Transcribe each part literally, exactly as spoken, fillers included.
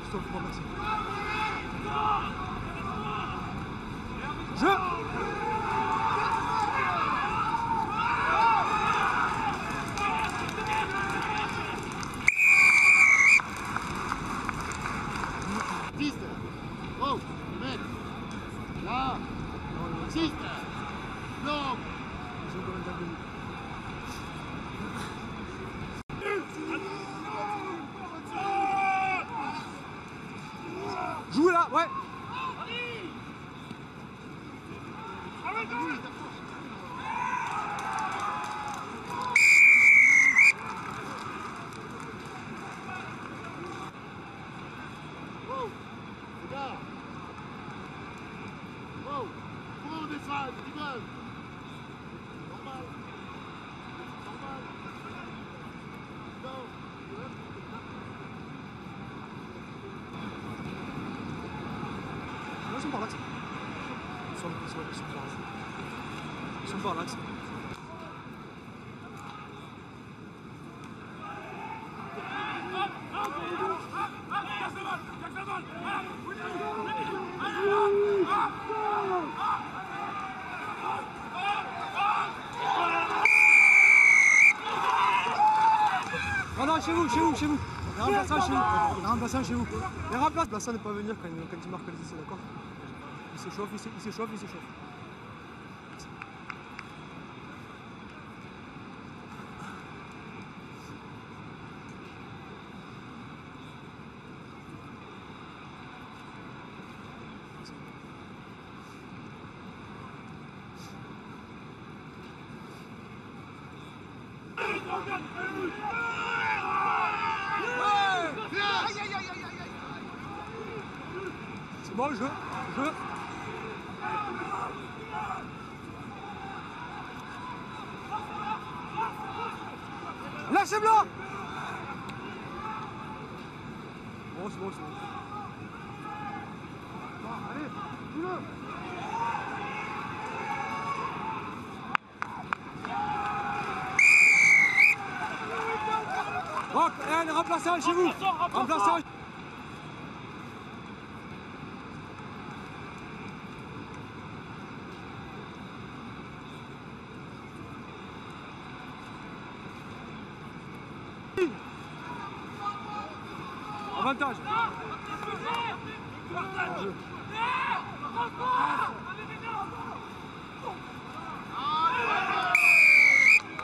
Christophe, bon, merci. Je Piste. Oh, mec. Là. Six. Non. Joue là, ouais. Oh, les gars. Oh, pour descendre, tu veux. Normal. Normal. Non. Ils sont par l'axe. Ils sont, ils sont, ils sont par l'axe. Ils sont par l'axe. Non, non, chez vous, chez vous, chez vous. Les remplaçants chez vous. Les remplaçants chez vous. Les remplaçants ne pas venir quand, quand ils marquent les essais, d'accord? Il s'échauffe, il s'échauffe, il s'échauffe. C'est bon, je, je. Lâchez-moi! Bon, c'est bon, c'est bon. Bon, allez, joue-le! Bon, allez, remplaçant chez vous! Remplaçant! Avantage.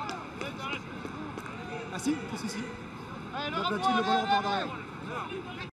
Ah si, si, si. Allez, Le ballon repart derrière.